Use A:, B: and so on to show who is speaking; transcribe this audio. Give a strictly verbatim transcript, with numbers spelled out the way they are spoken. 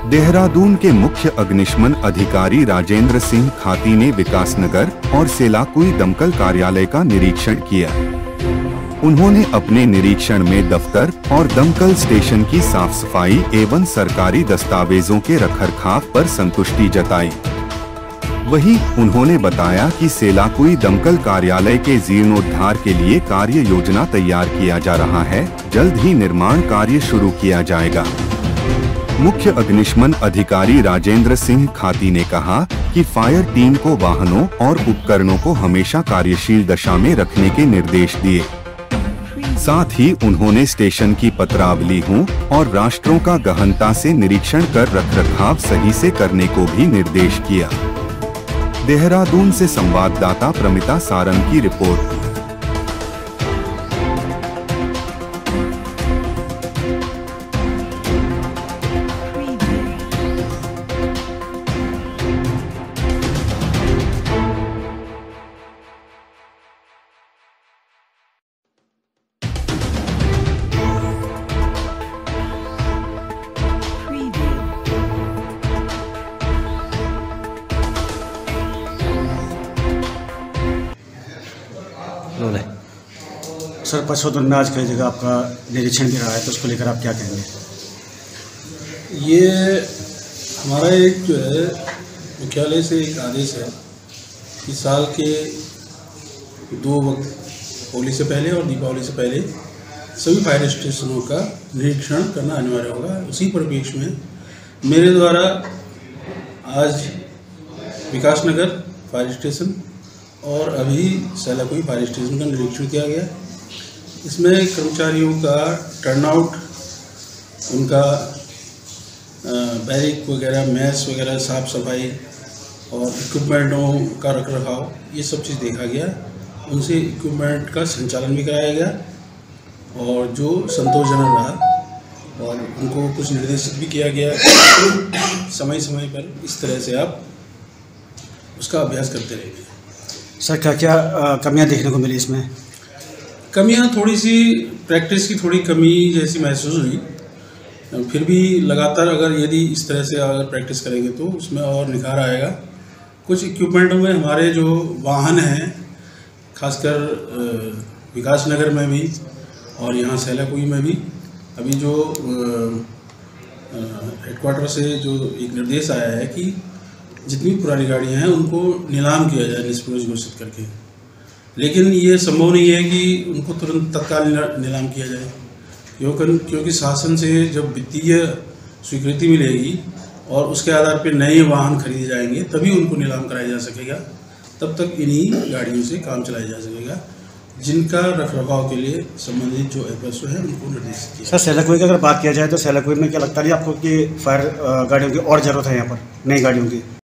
A: देहरादून के मुख्य अग्निशमन अधिकारी राजेंद्र सिंह खाती ने विकासनगर और सेलाकुई दमकल कार्यालय का निरीक्षण किया। उन्होंने अपने निरीक्षण में दफ्तर और दमकल स्टेशन की साफ सफाई एवं सरकारी दस्तावेजों के रखरखाव पर संतुष्टि जताई। वहीं उन्होंने बताया कि सेलाकुई दमकल कार्यालय के जीर्णोद्धार के लिए कार्य योजना तैयार किया जा रहा है। जल्द ही निर्माण कार्य शुरू किया जाएगा। मुख्य अग्निशमन अधिकारी राजेंद्र सिंह खाती ने कहा कि फायर टीम को वाहनों और उपकरणों को हमेशा कार्यशील दशा में रखने के निर्देश दिए। साथ ही उन्होंने स्टेशन की पत्रावलियों और रास्त्रों का गहनता से निरीक्षण कर रखरखाव सही से करने को भी निर्देश किया। देहरादून से संवाददाता प्रमिता सारंग की रिपोर्ट।
B: सर, पशुधन में आज कई जगह आपका निरीक्षण भी रहा है, तो उसको लेकर आप क्या कहेंगे?
C: ये हमारा एक जो है मुख्यालय से एक आदेश है कि साल के दो वक्त, होली से पहले और दीपावली से पहले सभी फायर स्टेशनों का निरीक्षण करना अनिवार्य होगा। उसी परिप्रेक्ष्य में मेरे द्वारा आज विकासनगर फायर स्टेशन और अभी सेलाकुई फायर स्टेशन का निरीक्षण किया गया। इसमें कर्मचारियों का टर्नआउट, उनका बैरिक वगैरह, मैस वगैरह, साफ़ सफाई और इक्विपमेंटों का रखरखाव, ये सब चीज़ देखा गया। उनसे इक्विपमेंट का संचालन भी कराया गया और जो संतोषजनक रहा और उनको कुछ निर्देशित भी किया गया समय समय पर इस तरह से आप उसका अभ्यास करते रहेंगे।
B: सर, क्या क्या कमियां देखने को मिली इसमें?
C: कमियां थोड़ी सी प्रैक्टिस की थोड़ी कमी जैसी महसूस हुई। फिर भी लगातार अगर यदि इस तरह से अगर प्रैक्टिस करेंगे तो उसमें और निखार आएगा। कुछ इक्विपमेंटों में हमारे जो वाहन हैं, खासकर विकासनगर में भी और यहाँ सेलाकुई में भी, अभी जो हेडक्वार्टर से जो एक निर्देश आया है कि जितनी पुरानी गाड़ियाँ हैं उनको नीलाम किया जाए निष्प्रयोज घोषित करके, लेकिन ये संभव नहीं है कि उनको तुरंत तत्काल नीलाम किया जाए, क्योंकि क्योंकि शासन से जब वित्तीय स्वीकृति मिलेगी और उसके आधार पर नए वाहन खरीदे जाएंगे तभी उनको नीलाम कराया जा सकेगा। तब तक इन्हीं गाड़ियों से काम चलाया जा सकेगा, जिनका रखरखाव के लिए संबंधित जो एफ है उनको निर्देशित किया।
B: सर, सेलाकुई की अगर बात किया जाए तो सेलाकुई में क्या लगता है आपको कि फायर गाड़ियों की और ज़रूरत है यहाँ पर, नई गाड़ियों की?